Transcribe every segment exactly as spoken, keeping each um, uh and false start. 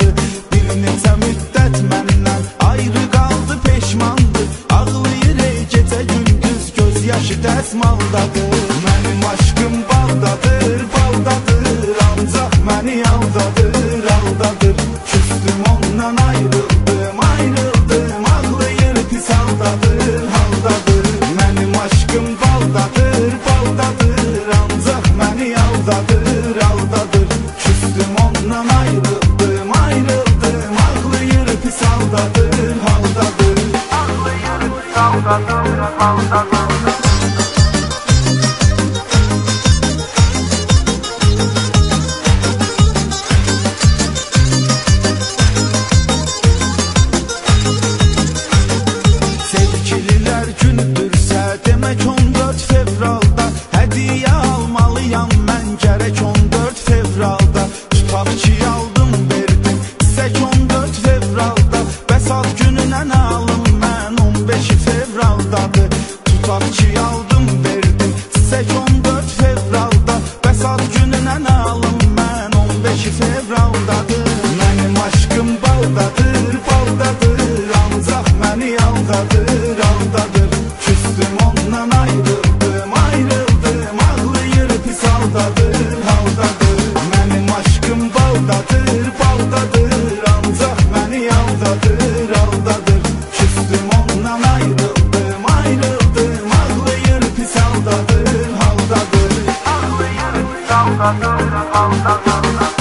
aldadı. Bir neçə müddət məndən ayrı qaldı, peşmandı. Ağlayır ey gecə gündüz, göz yaşı dəsmaldadır. Mənim aşkım baldadır, baldadır, ancaq məni aldadır, aldadır. Küstüm ondan ayrıldım, ayrıldım, ağlayır pis haldadır, haldadır. Mənim aşkım baldadır, baldadır, ancaq məni aldadır, aldadır. Küstüm ondan ayrıldım, ayrıldım, ağlayır pis haldadır, haldadır. Ağlayır pis haldadır, haldadır. Sevgililər günüdürsə, demək on dörd fevralda hədiyyə almalıyam mən gərək on dörd fevralda. Tutaq ki aldım verdim sizək on dörd fevralda, bəs ad gününə nə alım mən on beşi fevraldadır. Tutaq ki aldım verdim sizək on dörd fevralda, bəs ad gününə nə alım mən on beşi fevraldadır. Mənim aşkım baldadır, baldadır, ancaq məni aldadır, aldadır. Küstüm ondan ayrıldım, ayrıldım, ağlayır pis haldadır, haldadır. Mənim aşkım baldadır, baldadır, ancaq məni aldadır, aldadır. Küstüm ondan ayrıldım, ayrıldım, ağlayır pis haldadır, haldadır. Ağlayır pis haldadır, haldadır.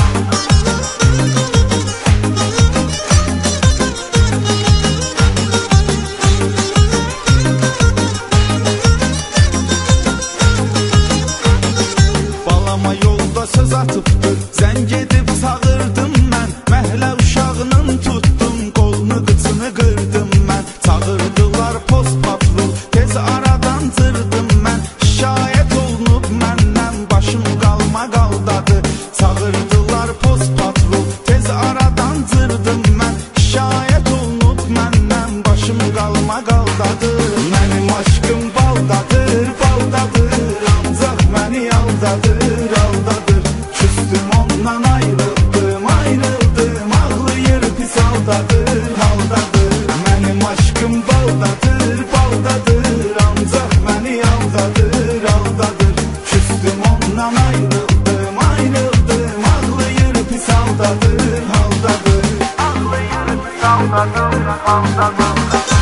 Balama yolda söz atıbdır, zəng edib çağırdım mən. Məhlə uşağının tutdum, qolunu qıçını qırdım mən. Çağırdılar post patrul, tez aradan cırdım mən. Şikayət olunub məndən, başım qalma qaldadı. Çağırdılar post patrul, tez aradan cırdım mən. Şikayət olunub məndən, başım qalma qaldadı. Mənim aşkım baldadır, baldadır, ancaq məni aldadır, aldadır. Küstüm ondan ayrıldım, ayrıldım, ağlayır pis haldadır, haldadır. Mənim aşkım baldadır, baldadır, ancaq məni aldadır, aldadır. Küstüm ondan ayrıldım, ayrıldım, ağlayır pis haldadır, haldadır. Ağlayır pis haldadır, haldadır.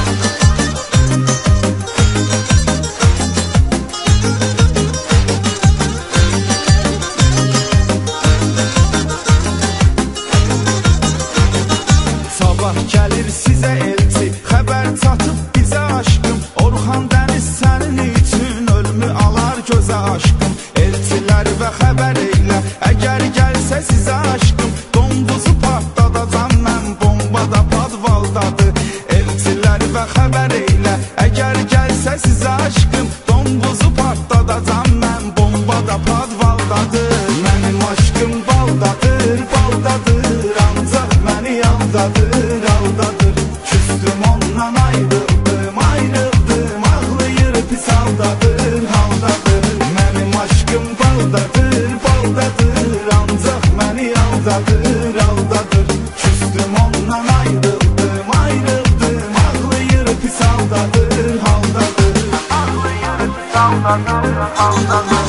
Sabah gəlir sizə elçi, xəbər çatıb bizə aşkım. Orxan dəniz sənin üçün ölümü alar gözə aşkım. Elçilər və xəbər eylə, əgər gəlsə sizə aşkım. Donduzu partladacam mən, bomba da padvaldadır. Elçilər və xəbər eylə, əgər gəlsə sizə aşkım. Donduzu partladacam mən, bomba da padvaldadır. Mənim aşkım baldadır, baldadır, ancaq məni aldadır, aldadır. Küstüm ondan ayrıldım, ayrıldım, ağlayır pis haldadır, haldadır. Mənim aşkım baldadır, baldadır, ancaq məni aldadır, aldadır. Küstüm ondan ayrıldım, ayrıldım, ağlayır pis haldadır, haldadır. Ağlayır pis haldadır, haldadır.